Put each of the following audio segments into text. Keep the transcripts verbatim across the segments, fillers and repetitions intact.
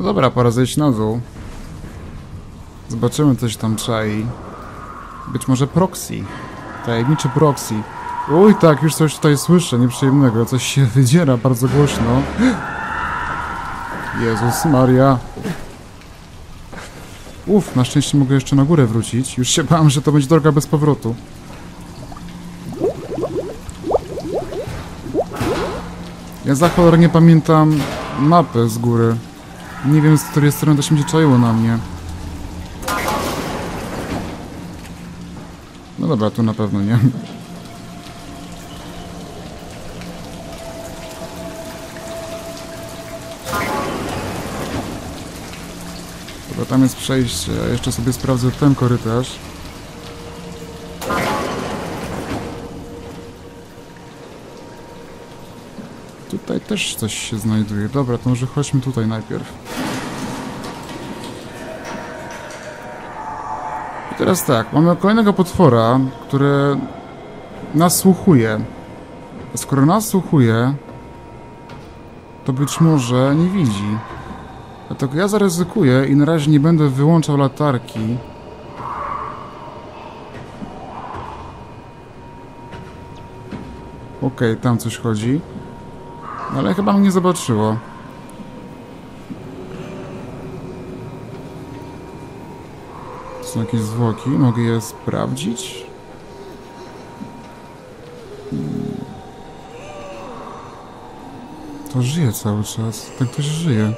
No dobra, pora zejść na dół. Zobaczymy, coś tam czai. Być może proxy. Tajemniczy proxy. Uj, tak, już coś tutaj słyszę nieprzyjemnego. Coś się wydziera bardzo głośno. Jezus Maria. Uff, na szczęście mogę jeszcze na górę wrócić. Już się bałem, że to będzie droga bez powrotu. Ja za cholerę nie pamiętam mapy z góry. Nie wiem, z której strony to się będzie czaiło na mnie. No dobra, tu na pewno nie. Dobra, tam jest przejście. Ja jeszcze sobie sprawdzę ten korytarz. Tutaj też coś się znajduje. Dobra, to może chodźmy tutaj najpierw. I teraz tak, mamy kolejnego potwora, który nasłuchuje. A skoro nasłuchuje, to być może nie widzi. Dlatego ja zaryzykuję i na razie nie będę wyłączał latarki. Okej, tam coś chodzi. Ale chyba mnie nie zobaczyło. To są jakieś zwłoki. Mogę je sprawdzić? To żyje cały czas. Ten ktoś żyje.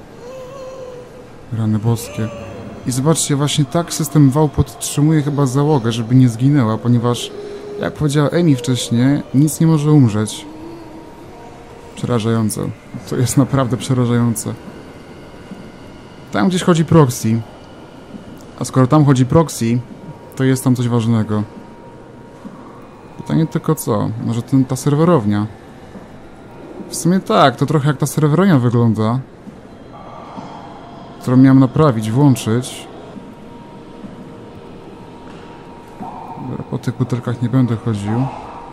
Rany boskie. I zobaczcie, właśnie tak system V A W podtrzymuje chyba załogę, żeby nie zginęła, ponieważ, jak powiedziała Amy wcześniej, nic nie może umrzeć. Przerażające. To jest naprawdę przerażające. Tam gdzieś chodzi proxy. A skoro tam chodzi proxy, to jest tam coś ważnego. Pytanie tylko co? Może ten, ta serwerownia? W sumie tak, to trochę jak ta serwerownia wygląda. Którą miałem naprawić, włączyć. Dobra, po tych butelkach nie będę chodził.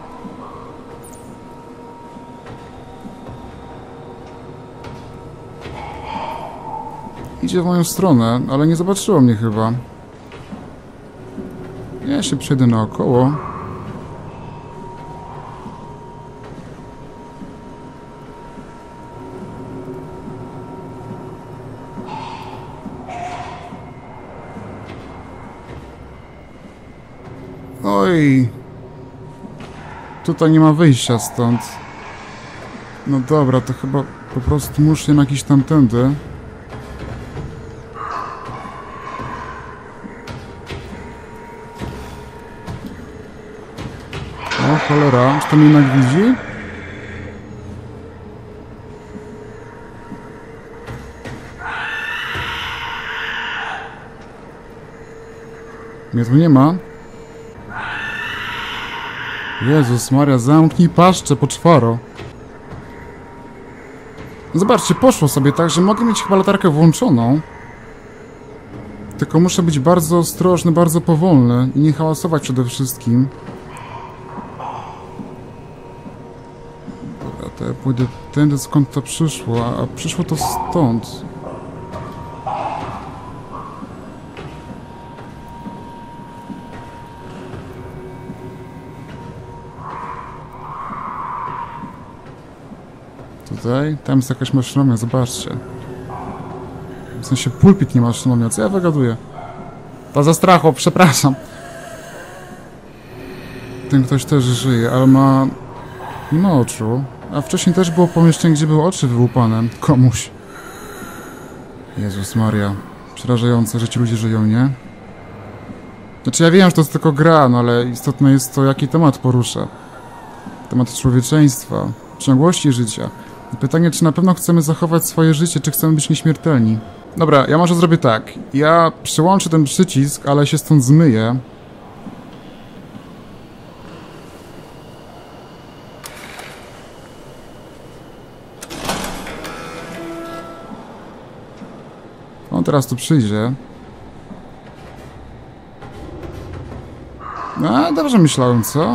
Idzie w moją stronę, ale nie zobaczyło mnie chyba. Ja się przejdę naokoło. Oj. Tutaj nie ma wyjścia stąd. No dobra, to chyba po prostu muszę na jakiś tamtędy. O cholera, czy to mnie jednak widzi? Mnie tu nie ma. Jezus Maria, zamknij paszczę, poczwaro. Zobaczcie, poszło sobie tak, że mogę mieć chyba latarkę włączoną. Tylko muszę być bardzo ostrożny, bardzo powolny i nie hałasować przede wszystkim. Dobra, to ja pójdę tędy, skąd to przyszło, a przyszło to stąd. Tutaj, tam jest jakaś maszynomia, zobaczcie. W sensie pulpit nie maszynomia, co ja wygaduję? To za strachu, przepraszam. Ten ktoś też żyje, ale ma... nie ma oczu. A wcześniej też było pomieszczenie, gdzie były oczy wyłupane komuś. Jezus Maria. Przerażające, że ci ludzie żyją, nie? Znaczy ja wiem, że to jest tylko gra, no ale istotne jest to, jaki temat porusza. Temat człowieczeństwa, ciągłości życia. I pytanie, czy na pewno chcemy zachować swoje życie, czy chcemy być nieśmiertelni. Dobra, ja może zrobię tak. Ja przyłączę ten przycisk, ale się stąd zmyję. On teraz tu przyjdzie. No, dobrze myślałem, co?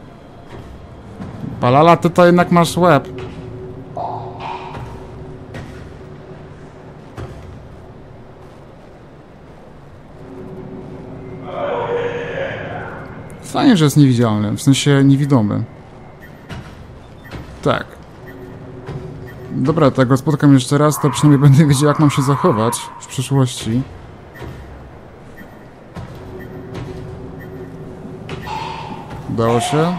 Balala, ty to jednak masz łeb. Fajnie, że jest niewidzialny, w sensie niewidomy. Tak. Dobra, tak go spotkam jeszcze raz, to przynajmniej będę wiedział, jak mam się zachować w przyszłości. Udało się?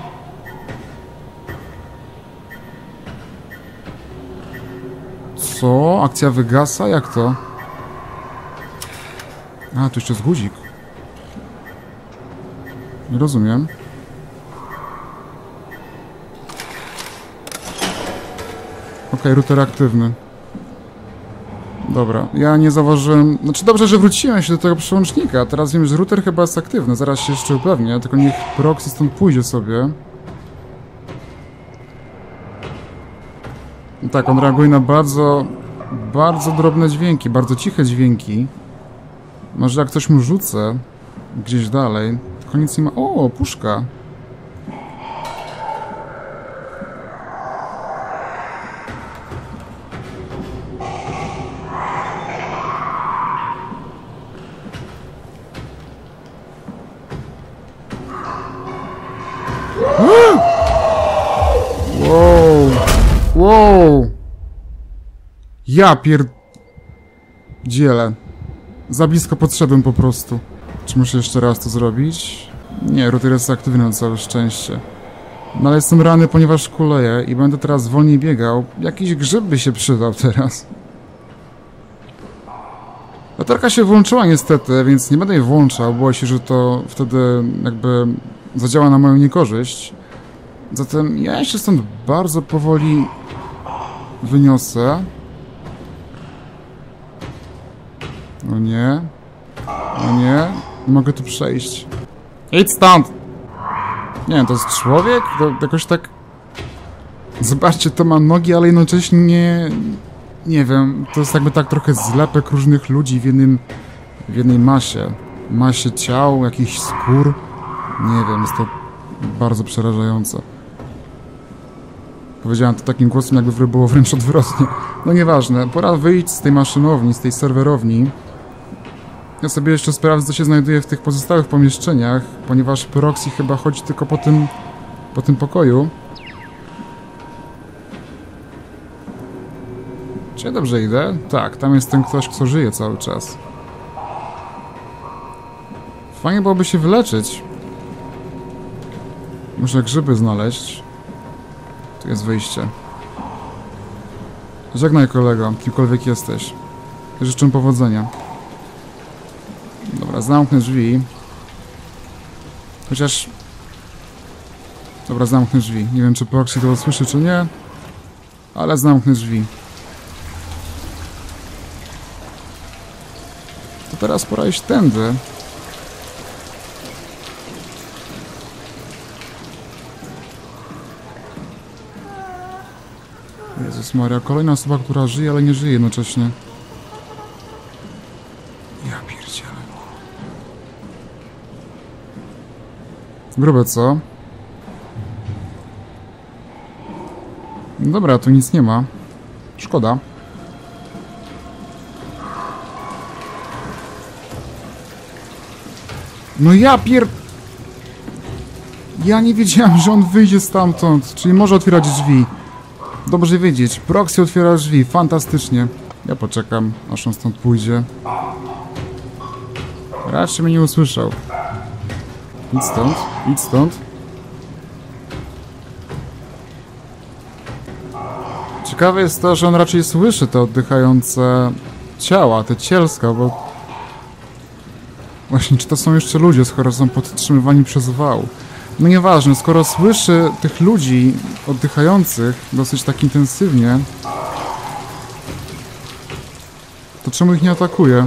Co? Akcja wygasa? Jak to? A, tu jeszcze jest guzik. Nie rozumiem. Okej, okay, router aktywny. Dobra, ja nie zauważyłem... Znaczy dobrze, że wróciłem się do tego przełącznika. Teraz wiem, że router chyba jest aktywny. Zaraz się jeszcze upewnię, tylko niech proxy stąd pójdzie sobie. Tak, on reaguje na bardzo... bardzo drobne dźwięki, bardzo ciche dźwięki. Może jak coś mu rzucę gdzieś dalej, tylko nic nie ma... O, puszka! Wow! Wow! Ja pier... dzielę. Za blisko podszedłem po prostu. Czy muszę jeszcze raz to zrobić? Nie, router jest aktywny na całe szczęście. No ale jestem rany, ponieważ kuleję i będę teraz wolniej biegał. Jakiś grzyb by się przydał teraz. Latarka się włączyła niestety, więc nie będę jej włączał. Było się, że to wtedy jakby zadziała na moją niekorzyść. Zatem ja się stąd bardzo powoli wyniosę. O nie. O nie. Nie mogę tu przejść. Idź stąd! Nie wiem, to jest człowiek? To jakoś tak... Zobaczcie, to ma nogi, ale jednocześnie nie... Nie wiem, to jest jakby tak trochę zlepek różnych ludzi w jednym... w jednej masie. Masie ciał, jakichś skór. Nie wiem, jest to bardzo przerażające. Powiedziałem to takim głosem, jakby było wręcz odwrotnie. No nieważne, pora wyjść z tej maszynowni, z tej serwerowni. Ja sobie jeszcze sprawdzę, co się znajduje w tych pozostałych pomieszczeniach, ponieważ proxy chyba chodzi tylko po tym... po tym pokoju. Czy ja dobrze idę? Tak, tam jest ten ktoś, kto żyje cały czas. Fajnie byłoby się wyleczyć. Muszę grzyby znaleźć. Tu jest wyjście. Żegnaj, kolego, kimkolwiek jesteś. Życzę powodzenia. Dobra, zamknę drzwi. Chociaż... Dobra, zamknę drzwi. Nie wiem, czy proxy to usłyszy, czy nie. Ale zamknę drzwi. To teraz pora iść tędy. Jezus Maria, kolejna osoba, która żyje, ale nie żyje jednocześnie. Ja pierdzielę. Grube, co? Dobra, tu nic nie ma. Szkoda. No ja pier... Ja nie wiedziałem, że on wyjdzie stamtąd. Czyli może otwierać drzwi. Dobrze wiedzieć. Proxy otwiera drzwi. Fantastycznie. Ja poczekam, aż on stąd pójdzie. Raczej mnie nie usłyszał. Idź stąd. Idź stąd. Ciekawe jest to, że on raczej słyszy te oddychające ciała, te cielska, bo... Właśnie, czy to są jeszcze ludzie, skoro są podtrzymywani przez wał? No nieważne, skoro słyszy tych ludzi oddychających dosyć tak intensywnie, to czemu ich nie atakuje?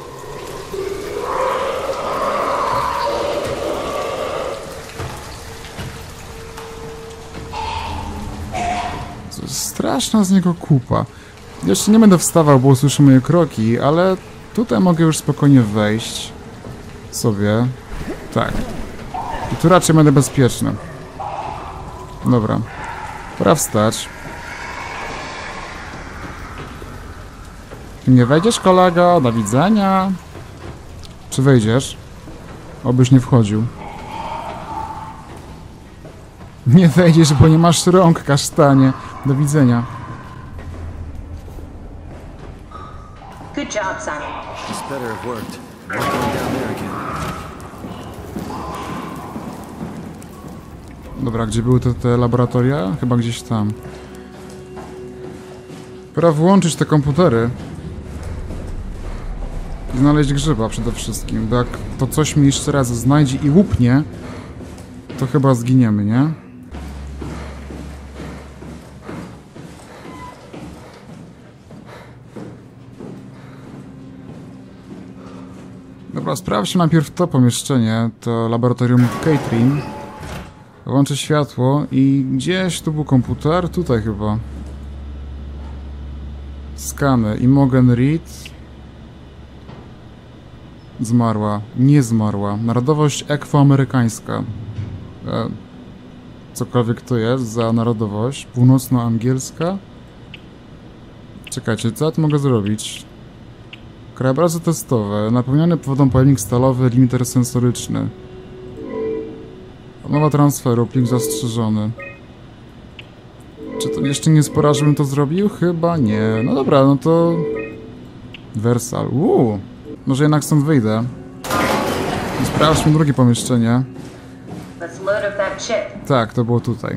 To jest straszna z niego kupa. Jeszcze nie będę wstawał, bo usłyszę moje kroki, ale tutaj mogę już spokojnie wejść sobie. Tak. I tu raczej będę bezpieczny. Dobra. Pora wstać. Nie wejdziesz, kolego? Do widzenia. Czy wejdziesz? Obyś nie wchodził. Nie wejdziesz, bo nie masz rąk, kasztanie. Do widzenia. Good job, son. This better have worked. I'm not going down there again. Dobra, gdzie były te, te laboratoria? Chyba gdzieś tam. Pora włączyć te komputery. I znaleźć grzyba przede wszystkim, bo jak to coś mi jeszcze raz znajdzie i łupnie, to chyba zginiemy, nie? Dobra, sprawdźmy najpierw to pomieszczenie, to laboratorium Catherine. Włączę światło i gdzieś tu był komputer, tutaj chyba. Skany. Imogen Reed. Zmarła. Nie zmarła. Narodowość ekwoamerykańska. E, cokolwiek to jest za narodowość. Północnoangielska. Czekajcie, co ja tu mogę zrobić? Krajobrazy testowe. Napełniony wodą pojemnik stalowy, limiter sensoryczny. Odmowa transferu, plik zastrzeżony. Czy to jeszcze nie jest pora, żebym to zrobił? Chyba nie. No dobra, no to... Wersal. Uuu. Może jednak stąd wyjdę. I sprawdźmy drugie pomieszczenie. Let's load up that chip. Tak, to było tutaj.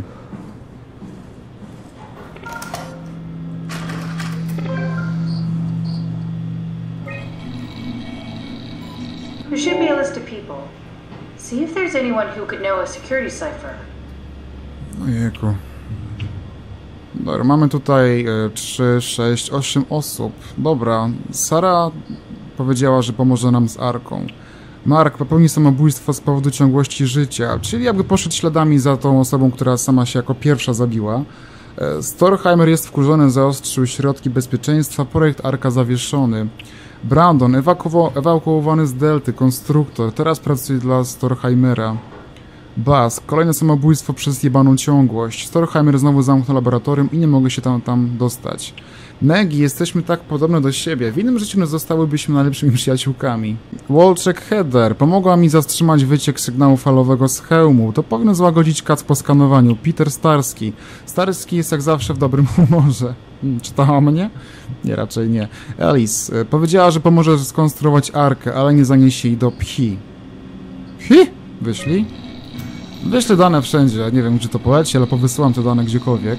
There should be a list of people. See if there's anyone who could know a security cipher. Ojejku. Dobra, mamy tutaj trzy, sześć, osiem osób. Dobra, Sara powiedziała, że pomoże nam z Arką. Mark popełni samobójstwo z powodu ciągłości życia, czyli jakby poszedł śladami za tą osobą, która sama się jako pierwsza zabiła. Storheimer jest wkurzony, zaostrzył środki bezpieczeństwa, projekt Arka zawieszony. Brandon ewakuowany z Delty, konstruktor, teraz pracuje dla Storheimera. Buzz, kolejne samobójstwo przez jebaną ciągłość. Storheimer znowu zamknął laboratorium i nie mogę się tam, tam dostać. Negi, jesteśmy tak podobne do siebie. W innym życiu zostałybyśmy najlepszymi przyjaciółkami. Walczek Heather, pomogła mi zatrzymać wyciek sygnału falowego z hełmu. To powinno złagodzić kac po skanowaniu. Peter Starski. Starski jest jak zawsze w dobrym humorze. Hmm, czytała mnie? Nie, raczej nie. Alice, powiedziała, że pomoże skonstruować Arkę, ale nie zaniesie jej do Phi. Phi? Wyślij? Wyślę dane wszędzie, nie wiem, czy to poleci, ale powysyłam te dane gdziekolwiek.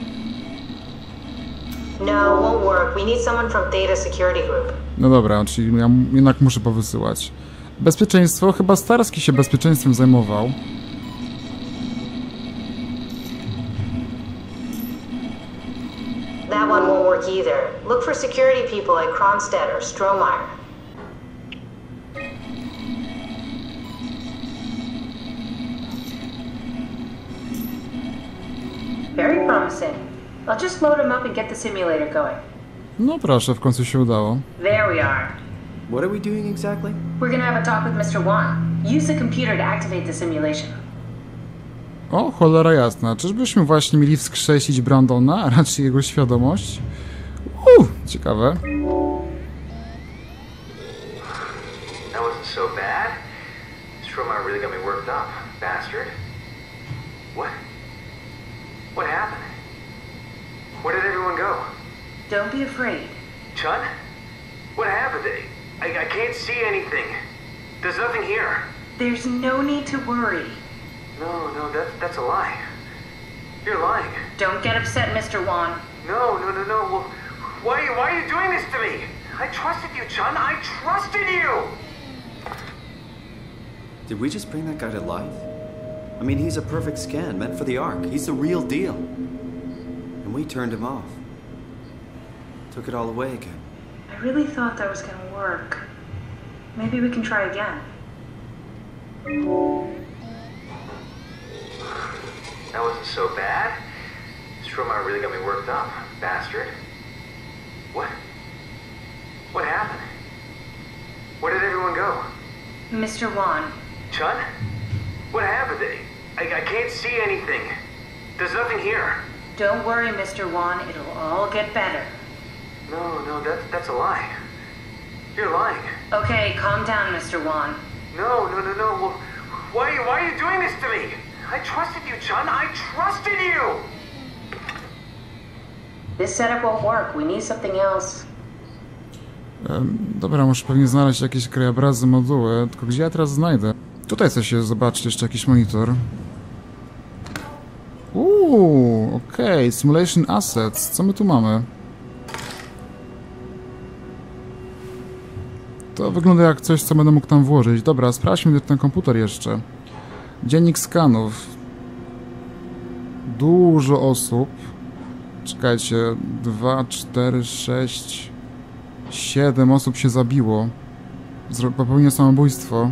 No, won't work. We need someone from Data Security Group. No dobra, czyli ja jednak muszę powysyłać. Bezpieczeństwo? Chyba Starski się bezpieczeństwem zajmował. That one won't work either. Look for security people like Kronstadt or Strohmeyer. Very promising. I'll just load him up and get the simulator going. No proszę, w końcu się udało. There we are. What are we doing exactly? We're gonna have a talk with mister Wan. Use the computer to activate the simulation. O, cholera jasna. Czyżbyśmy właśnie mieli wskrzesić Brandona, a raczej jego świadomość? Uuu, ciekawe. That wasn't so bad. Strohmeyer really got me worked up, bastard. What? What happened? Where did everyone go? Don't be afraid. Chun? What happened? I, I can't see anything. There's nothing here. There's no need to worry. No, no, that, that's a lie. You're lying. Don't get upset, mister Wan. No, no, no, no. Well, why, why are you doing this to me? I trusted you, Chun. I trusted you! Did we just bring that guy to life? I mean, he's a perfect scan, meant for the Ark. He's the real deal. And we turned him off. Took it all away again. I really thought that was gonna work. Maybe we can try again. That wasn't so bad. Strohmeyer really got me worked up, bastard. What? What happened? Where did everyone go? mister Wan. Chun? What happened? I, I can't see anything. There's nothing here. Don't worry, mister Wan. It'll all get better. No, no, that, that's a lie. You're lying. Okay, calm down, mister Wan. No, no, no, no. Well, why, why are you doing this to me? I trusted you, Chun. I trusted you! This setup won't work. We need something else. Um, dobra, muszę pewnie znaleźć jakieś krajobrazy, moduły, tylko gdzie ja teraz znajdę? Tutaj coś jest, zobaczcie, jeszcze jakiś monitor. Uuu, okej, okay. Simulation Assets. Co my tu mamy? To wygląda jak coś, co będę mógł tam włożyć. Dobra, sprawdźmy ten komputer jeszcze. Dziennik skanów. Dużo osób. Czekajcie, dwa, cztery, sześć, siedem osób się zabiło. Zro popełniło samobójstwo.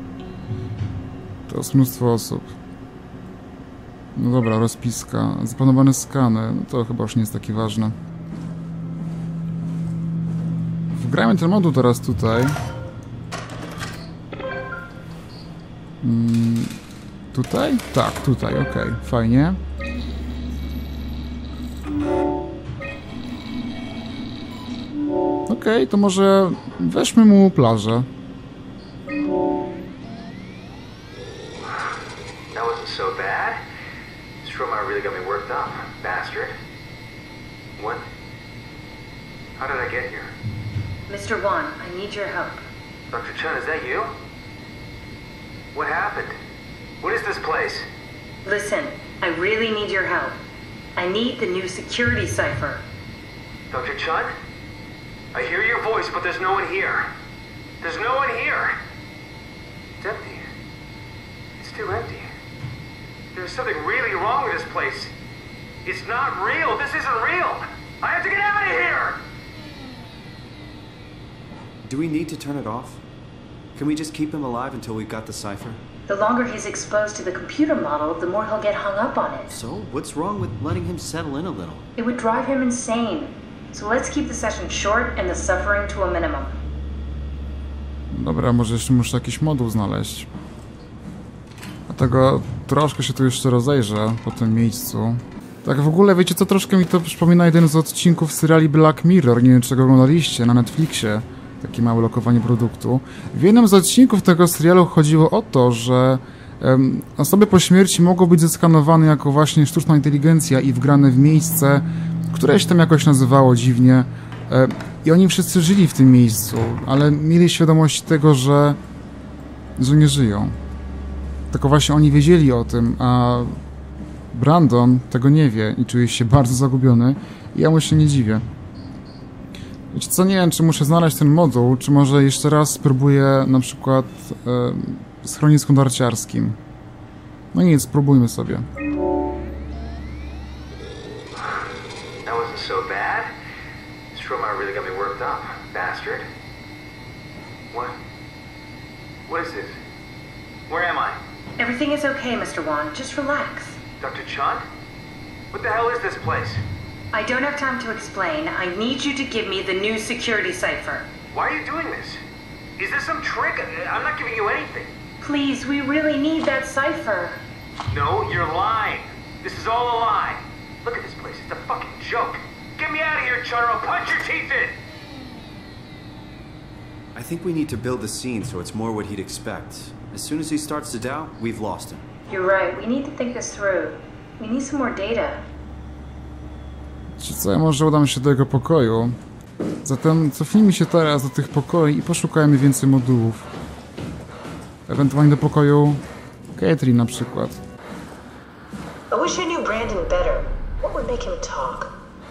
To jest mnóstwo osób. No dobra, rozpiska. Zaplanowane skany. No to chyba już nie jest takie ważne. Wgrajmy ten moduł teraz tutaj. Hmm, tutaj? Tak, tutaj, okej, okay. Fajnie. Okej, okay, to może weźmy mu plażę. That wasn't so bad. Stromae really got me worked up, bastard. What? How did I get here? Mister Wan, I need your help. Doctor Chun, is that you? What happened? What is this place? Listen, I really need your help. I need the new security cipher. Doctor Chun? I hear your voice, but there's no one here. There's no one here. It's empty. It's too empty. There's something really wrong with this place. It's not real. This isn't real. I have to get out of here! Do we need to turn it off? Can we just keep him alive until we've got the cipher? The longer he's exposed to the computer model, the more he'll get hung up on it. So, what's wrong with letting him settle in a little? It would drive him insane. So let's keep the session short and the suffering to a minimum. Dobra, może jeszcze muszę jakiś moduł znaleźć. Dlatego troszkę się tu jeszcze rozejrzę po tym miejscu. Tak w ogóle, wiecie co, troszkę mi to przypomina jeden z odcinków seriali Black Mirror, nie wiem czy go oglądaliście, na Netflixie. Takie małe lokowanie produktu. W jednym z odcinków tego serialu chodziło o to, że um, osoby po śmierci mogą być zeskanowane jako właśnie sztuczna inteligencja i wgrane w miejsce, które się tam jakoś nazywało dziwnie. Um, I oni wszyscy żyli w tym miejscu, ale mieli świadomość tego, że, że nie żyją. Tylko właśnie oni wiedzieli o tym, a Brandon tego nie wie i czuje się bardzo zagubiony i ja mu się nie dziwię. Wiecie co, nie wiem, czy muszę znaleźć ten moduł, czy może jeszcze raz spróbuję na przykład e, schronisku narciarskim. No nic, spróbujmy sobie. That wasn't so bad. Stromae really got me worked up, bastard. What? What is this? Where am I? Everything is okay, Mister Wan. Just relax. Doctor Chun? What the hell is this place? I don't have time to explain. I need you to give me the new security cipher. Why are you doing this? Is this some trick? I'm not giving you anything. Please, we really need that cipher. No, you're lying. This is all a lie. Look at this place. It's a fucking joke. Get me out of here, Chun, or I'll punch your teeth in! I think we need to build the scene so it's more what he'd expect. As soon as he starts to doubt, we've lost him. You're right. We need to think this through. We need some more data. Czy co, może udam się do jego pokoju. Zatem cofnijmy się teraz do tych pokoi i poszukajmy więcej modułów. Ewentualnie do pokoju Catherine na przykład. I wish I knew Brandon better. What would make him talk?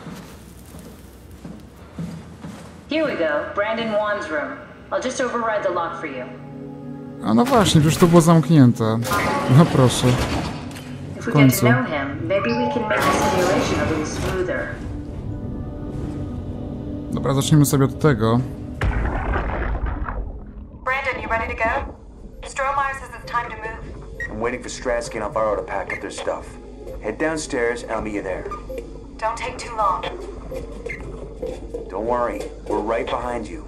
Here we go. Brandon Wan's room. I'll just override the lock for you. A no właśnie, przecież to było zamknięte. No proszę. If we get to know him, maybe we can make the simulation a little smoother. Dobra, zacznijmy sobie od tego. Brandon, you ready to go? Stromae says it's time to move. I'm waiting for Stratsky and Alvaro to pack up their stuff. Head downstairs and I'll meet you there. Don't take too long. Don't worry, we're right behind you.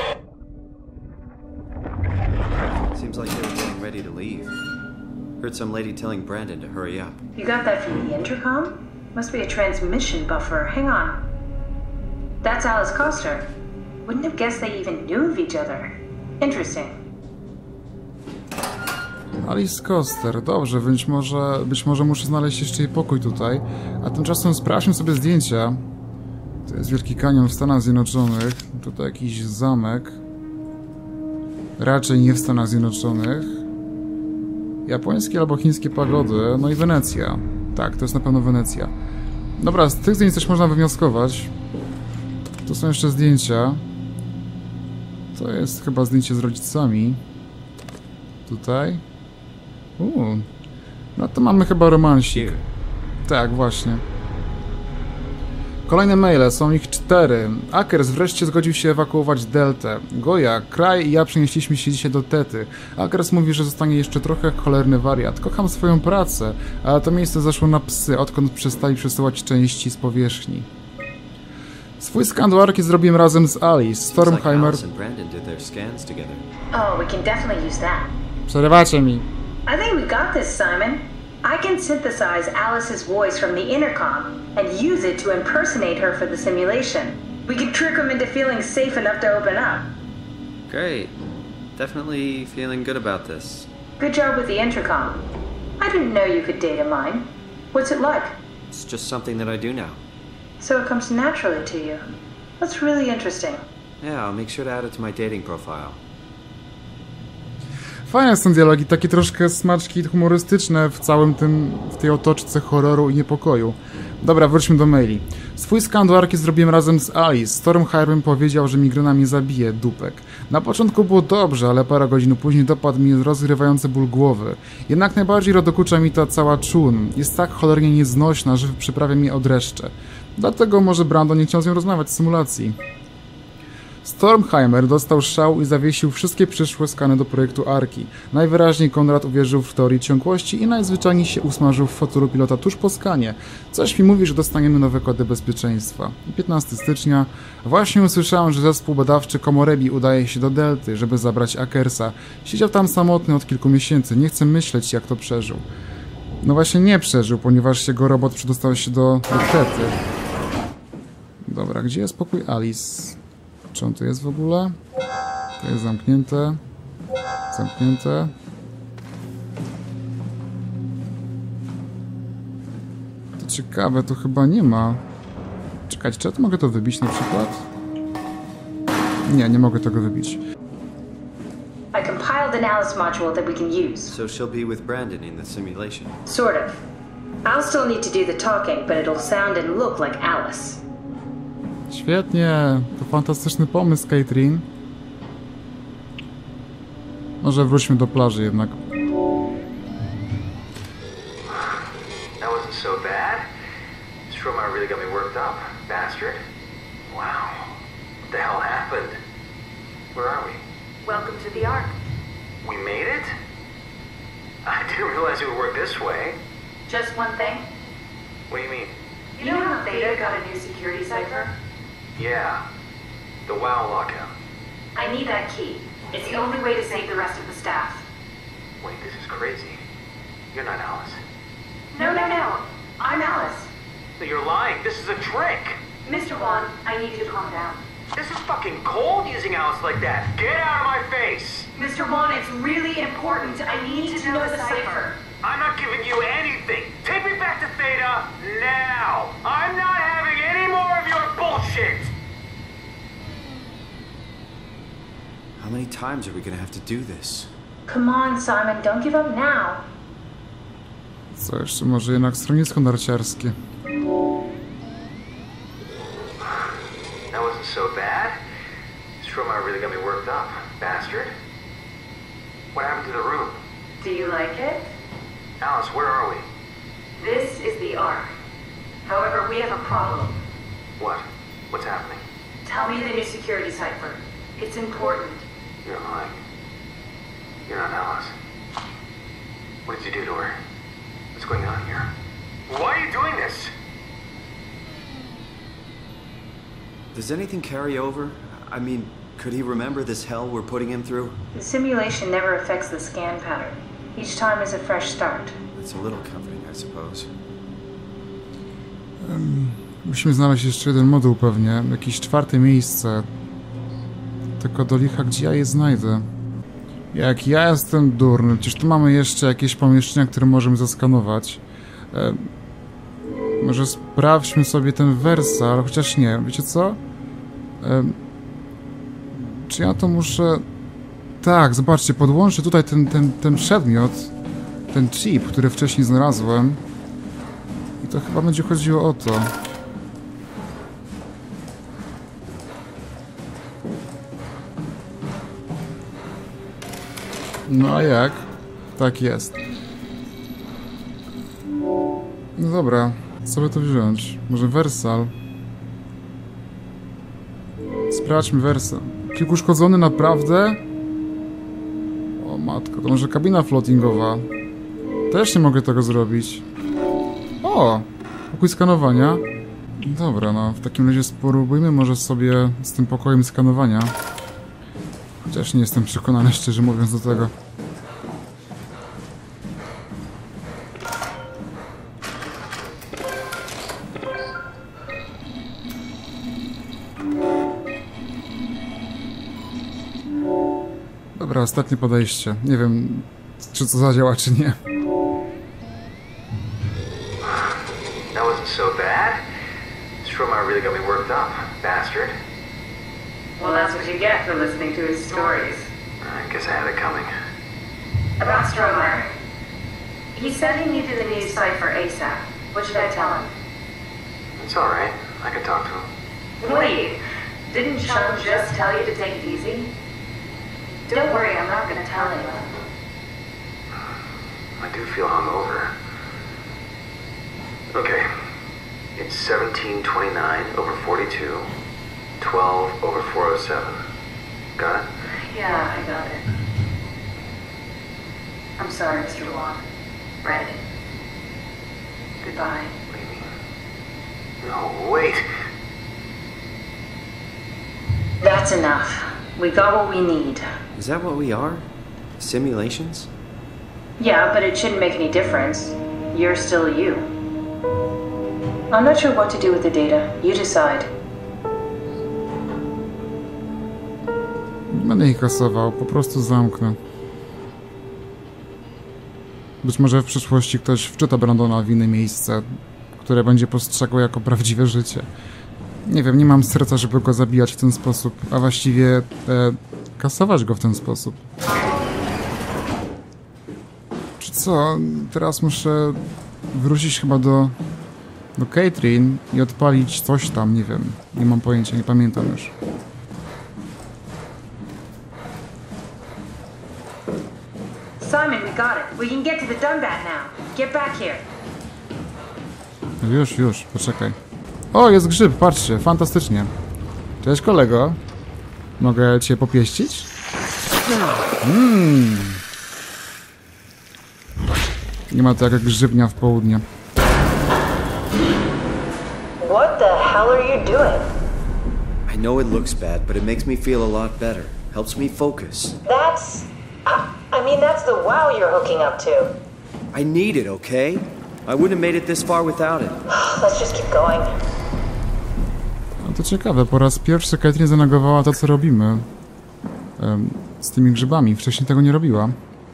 Seems like they were getting ready to leave. Heard some lady telling Brandon to hurry up. You got that from the intercom? Must be a transmission buffer. Hang on. That's Alice Coster. Wouldn't have guessed they even knew of each other. Interesting. Alice Coster, dobrze, być może, być może muszę znaleźć jeszcze jej pokój tutaj. A tymczasem sprawdźmy sobie zdjęcia. To jest Wielki Kanion w Stanach Zjednoczonych. Tutaj jakiś zamek. Raczej nie w Stanach Zjednoczonych. Japońskie albo chińskie pagody. No i Wenecja. Tak, to jest na pewno Wenecja. Dobra, z tych zdjęć coś można wywnioskować. Tu są jeszcze zdjęcia. To jest chyba zdjęcie z rodzicami. Tutaj. Uuu. No to mamy chyba romansik. Tak, właśnie. Kolejne maile, są ich cztery. Akers wreszcie zgodził się ewakuować Deltę. Goja, Kraj i ja przenieśliśmy się dzisiaj do Tety. Akers mówi, że zostanie jeszcze trochę jak cholerny wariat. Kocham swoją pracę, ale to miejsce zaszło na psy, odkąd przestali przesyłać części z powierzchni. Swój skan do Arki zrobiłem razem z Alice. Stormheimer... Oh, we can definitely use that. Przerywacie mi. I think we got this, Simon. I can synthesize Alice's voice from the intercom and use it to impersonate her for the simulation. We can trick them into feeling safe enough to open up. Great. Definitely feeling good about this. Good job with the intercom. I didn't know you could data mine. What's it like? It's just something that I do now. So it comes naturally to you. That's really interesting. Yeah, I'll make sure to add it to my dating profile. Fajne są dialogi, takie troszkę smaczki humorystyczne w całym tym, w tej otoczce horroru i niepokoju. Dobra, wróćmy do maili. Swój skan do Arki zrobiłem razem z Alice. Stormheimer powiedział, że migrena mnie zabije, dupek. Na początku było dobrze, ale parę godzin później dopadł mnie rozrywający ból głowy. Jednak najbardziej dokucza mi ta cała czun. Jest tak cholernie nieznośna, że przyprawia mnie o dreszcze. Dlatego może Brandon nie chciał z nią rozmawiać w symulacji. Stormheimer dostał szału i zawiesił wszystkie przyszłe skany do projektu Arki. Najwyraźniej Konrad uwierzył w teorię ciągłości i najzwyczajniej się usmażył w fotelu pilota tuż po skanie. Coś mi mówi, że dostaniemy nowe kody bezpieczeństwa. piętnastego stycznia. Właśnie usłyszałem, że zespół badawczy Komorebi udaje się do Delty, żeby zabrać Akersa. Siedział tam samotny od kilku miesięcy. Nie chcę myśleć, jak to przeżył. No właśnie nie przeżył, ponieważ jego robot przedostał się do, do Tety. Dobra, gdzie jest pokój Alice? Czy on tu jest w ogóle? To jest zamknięte. Zamknięte. To ciekawe, tu chyba nie ma. Czekajcie, czy ja to mogę to wybić na przykład? Nie, nie mogę tego wybić. I compiled an Alice module that we can use. So she'll be with Brandon in the simulation. Sort of. I'll still need to do the talking, but it'll sound and look like Alice. Świetnie, to fantastyczny pomysł, Caitlin. Może wróćmy do plaży jednak. That wasn't so bad. Stromae really got me worked up, bastard. Wow. What the hell happened? Where are we? Welcome to the Ark. We made it? I didn't realize it would work this way. Just one thing. What do you mean? You know how Theta got a new security cipher? Yeah. The WoW lockout. I need that key. It's the only way to save the rest of the staff. Wait, this is crazy. You're not Alice. No, no, no. I'm Alice. No, you're lying. This is a trick. Mister Wan, I need you to calm down. This is fucking cold using Alice like that. Get out of my face. Mister Wan, it's really important. I need to know the cipher. I'm not giving you anything. Take me back to Theta now. I'm not having any more of your bullshit. How many times are we gonna have to do this? Come on, Simon. Don't give up now. Co jeszcze? Może jednak schronisko narciarskie. That wasn't so bad. Stromae really got me worked up, bastard. What happened to the room? Do you like it? Alice, where are we? This is the Ark. However, we have a problem. What? What's happening? Tell me the new security cipher. It's important. You're lying. You're not Alice. What did you do to her? What's going on here? Why are you doing this? Does anything carry over? I mean, could he remember this hell we're putting him through? The simulation never affects the scan pattern. Each time is a fresh start. That's a little comforting, I suppose. Um, musimy znaleźć jeszcze jeden moduł pewnie. Jakieś czwarte miejsce. Tylko do licha, gdzie ja je znajdę. Jak ja jestem durny, przecież tu mamy jeszcze jakieś pomieszczenia, które możemy zaskanować. E, może sprawdźmy sobie ten Versal, chociaż nie, wiecie co? E, czy ja to muszę... Tak, zobaczcie, podłączę tutaj ten, ten, ten przedmiot, ten chip, który wcześniej znalazłem. I to chyba będzie chodziło o to. No a jak? Tak jest. No dobra, co by to wziąć? Może Versal? Sprawdźmy Versal. Kilku uszkodzony naprawdę? O matko, to może kabina floatingowa. Też nie mogę tego zrobić. O! Pokój skanowania. Dobra, no w takim razie spróbujmy może sobie z tym pokojem skanowania. Chociaż nie jestem przekonany, szczerze mówiąc, do tego. Dobra, ostatnie podejście. Nie wiem, czy to zadziała, czy nie. That wasn't so bad. Stromae really got me worked up, bastard. Well, that's what you get for listening to his stories. I guess I had it coming. About Stromae. He said he needed a new cipher ASAP. What should I tell him? It's alright. I can talk to him. Wait, didn't Sean just tell you to take it easy? Don't worry, I'm not gonna tell anyone. I do feel hungover. Okay. It's seventeen twenty-nine over forty-two, twelve over four oh seven. Got it? Yeah, I got it. I'm sorry, Mister Wong. Right. Goodbye. What do you mean? No, wait. That's enough. We got what we need. Is that what we are? Simulations? Yeah, but it shouldn't make any difference. You're still you. I'm not sure what to do with the data. You decide. Będę ich kasował, po prostu zamknę. Być może w przyszłości ktoś wczyta Brandona w inne miejsce, które będzie postrzegał jako prawdziwe życie. Nie wiem, nie mam serca, żeby go zabijać w ten sposób, a właściwie e, kasować go w ten sposób. Czy co? Teraz muszę wrócić chyba do, do Catherine i odpalić coś tam, nie wiem. Nie mam pojęcia, nie pamiętam już. Simon, we got it. We can get to the Dunbat now. Get back here. Już, już, poczekaj. O, jest grzyb, patrzcie, fantastycznie. Cześć, kolego. Mogę cię popieścić? Mmm. Nie ma to jak grzybnia w południe. What the hell are you doing? I know it looks bad, but it makes me feel a lot better. Helps me focus. That's... I I mean, that's the wow you're hooking up to. I need it, okay? I wouldn't have made it this far without it. Let's just keep going. No to ciekawe, po raz pierwszy Catherine zanegowała to, co robimy. Em, z tymi grzybami. Wcześniej tego nie robiła.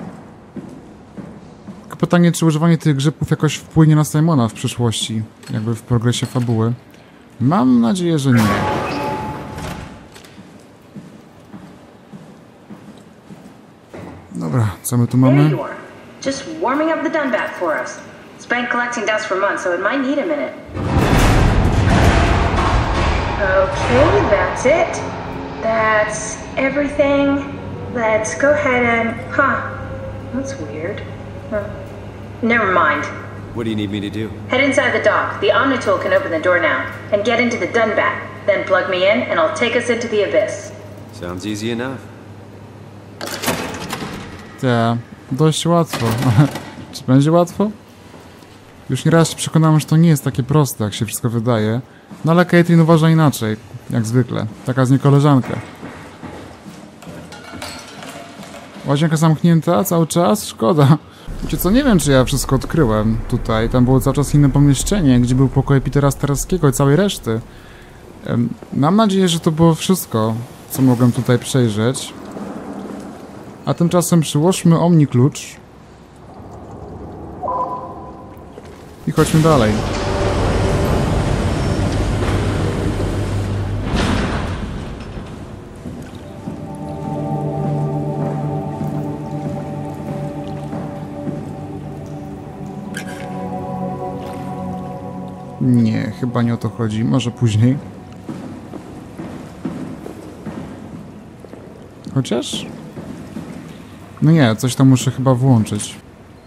Tylko pytanie, czy używanie tych grzybów jakoś wpłynie na Simona w przyszłości, jakby w progresie fabuły. Mam nadzieję, że nie. Dobra, co my tu There mamy? you are. Just warming up the Dunbat for us. It's been collecting dust for months, so it might need a minute. Okay, that's it. That's everything. Let's go ahead and... Huh. That's weird. Huh. Never mind. What do you need me to do? Head inside the dock. The Omnitool can open the door now. And get into the Dunbat. Then plug me in, and I'll take us into the Abyss. Sounds easy enough. Tak, dość łatwo. Czy będzie łatwo? Już nieraz się przekonałem, że to nie jest takie proste, jak się wszystko wydaje. No ale Catherine uważa inaczej, jak zwykle. Taka z niej koleżanka. Łazienka zamknięta cały czas? Szkoda. Wiecie co, nie wiem, czy ja wszystko odkryłem tutaj. Tam było cały czas inne pomieszczenie, gdzie był pokój Petera Starskiego i całej reszty. Mam nadzieję, że to było wszystko, co mogłem tutaj przejrzeć. A tymczasem przyłóżmy Omni klucz. I chodźmy dalej. Nie, chyba nie o to chodzi. Może później. Chociaż... No nie, coś tam muszę chyba włączyć.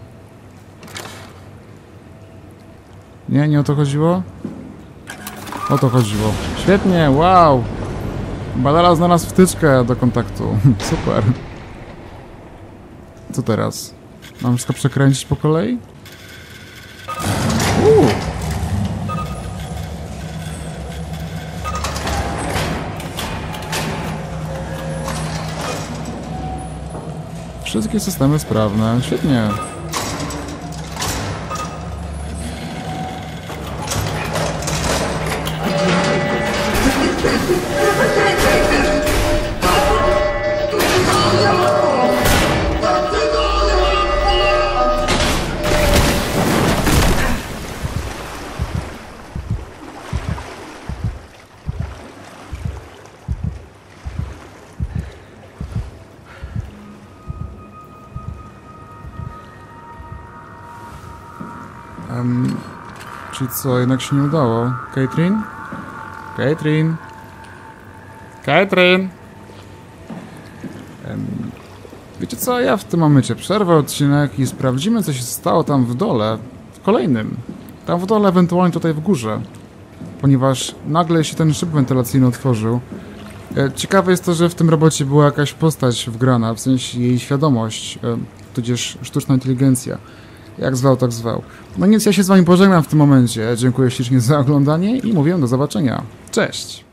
Nie, nie o to chodziło? O to chodziło. Świetnie, wow! Badala znalazł wtyczkę do kontaktu. Super. Co teraz? Mam wszystko przekręcić po kolei? Uuu! Wszystkie systemy sprawne. Świetnie. Um, czyli co, jednak się nie udało? Caitlin? Caitlin? Caitlin? Um, wiecie co, ja w tym momencie przerwę odcinek i sprawdzimy, co się stało tam w dole, w kolejnym. Tam w dole, ewentualnie tutaj w górze. Ponieważ nagle się ten szyb wentylacyjny otworzył. E, ciekawe jest to, że w tym robocie była jakaś postać wgrana, w sensie jej świadomość, e, tudzież sztuczna inteligencja. Jak zwał, tak zwał. No nic, ja się z wami pożegnam w tym momencie. Dziękuję ślicznie za oglądanie i mówię do zobaczenia. Cześć!